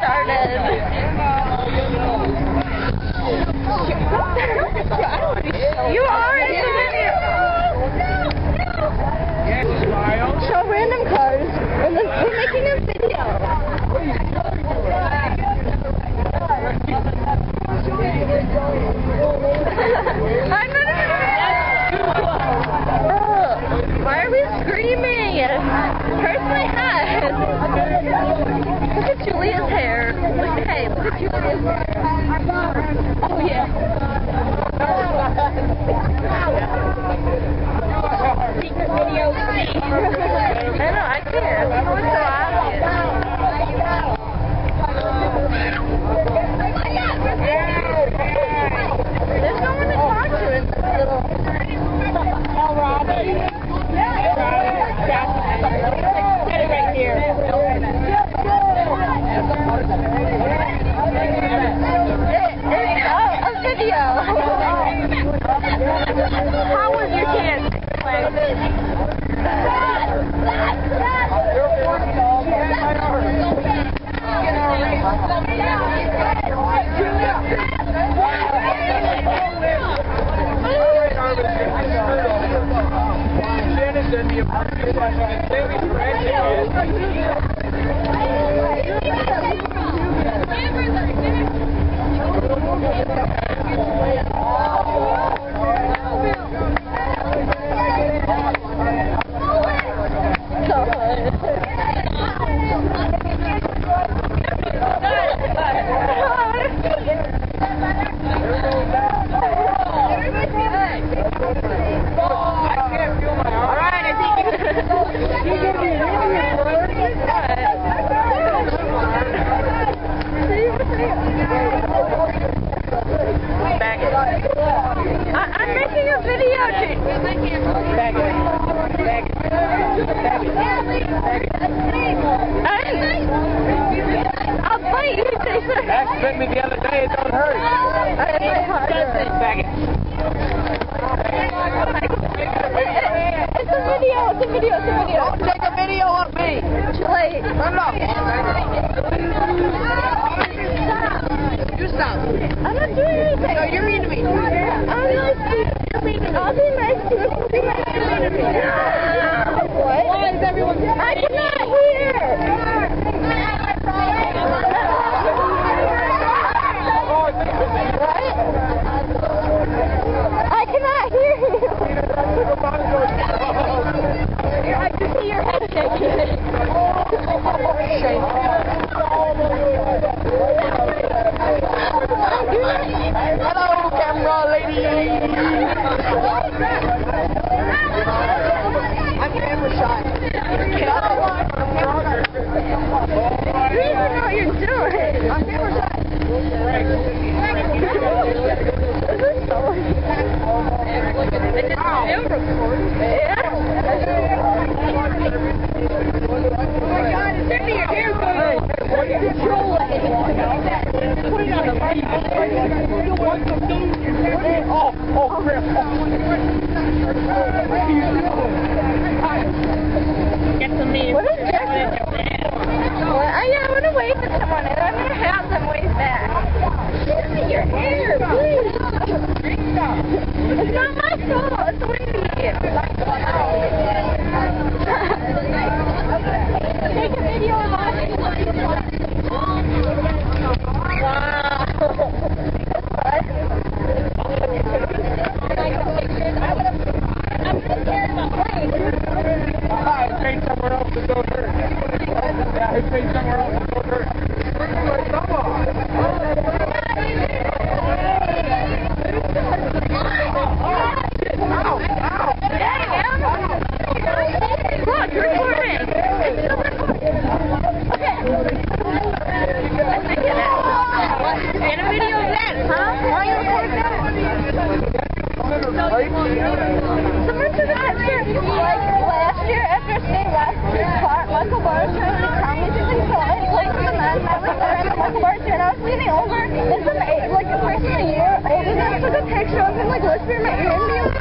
started. You are in the video. Show random cars. We're making a video. Why are we screaming? Hurts my head. Look at Julia's hair. Hey, look at Julia's hair. Oh yeah. Secret video. I know, I can't. It's so obvious. There's no one to talk to in this little... Oh, Robbie. Get it right here. A video. How was your dance? I'm making a video. I'll bite you. Max bit me the other day. It don't hurt. It's a video. Don't take a video of me. Wait. Turn it off. You stop. I'm not doing anything. No, you're mean to me. I'm nice to you. You're mean to me. I'll be nice to you. Be nice to me. What? Why is everyone... I cannot hear. What? I cannot hear you. I can see your head shaking. Hello, camera lady. I'm camera shy. You don't even know what you're doing. I'm camera shy. What is Jackson? I want to wave to someone and I'm going to have them wave back. Give me your hair, please. It's not my fault. It's windy. Take a video of us. Wow. That's fun. I'm scared of a plane. I paid somewhere else to go hurt. Yeah, I paid somewhere else to go hurt. Look, recording. Okay. Let's make it out. And a video of that, huh? Why are you recording that? Someone took a picture, like, last year after staying last year's car. Michael Barr was trying to tell me something, so I played with the man, and I was there at Michael Barr's here, and I was leaning over, and some, like, a person a year older than took a picture of him, like, whispering in my ear, and me